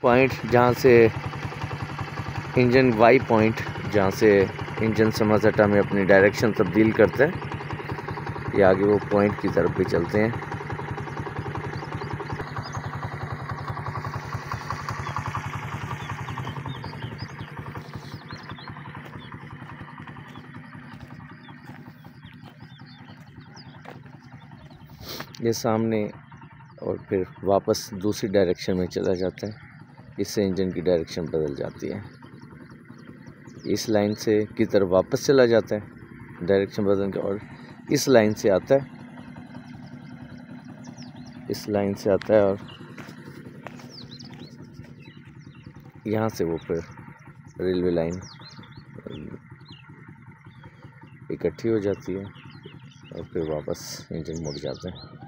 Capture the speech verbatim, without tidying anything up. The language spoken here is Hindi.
पॉइंट जहाँ से इंजन वाई पॉइंट जहाँ से इंजन समझौता में अपनी डायरेक्शन तब्दील करता है, ये आगे वो पॉइंट की तरफ भी चलते हैं। ये सामने और फिर वापस दूसरी डायरेक्शन में चला जाता है, इससे इंजन की डायरेक्शन बदल जाती है। इस लाइन से की तरफ वापस चला जाता है डायरेक्शन बदल के, और इस लाइन से आता है, इस लाइन से आता है और यहाँ से वो फिर रेलवे लाइन इकट्ठी हो जाती है और फिर वापस इंजन मुड़ जाता है।